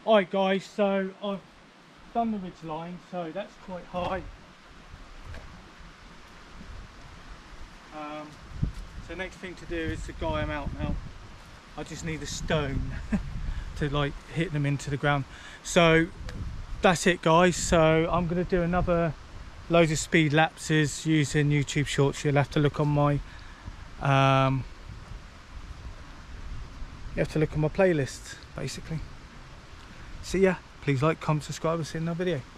Alright guys, so I've done the ridge line, so that's quite high. So next thing to do is to guy them out now. I just need a stone to like hit them into the ground. So that's it guys, so I'm going to do another loads of speed lapses using YouTube Shorts. You'll have to look on my playlist basically. See ya. Please like, comment, subscribe, and see you in another video.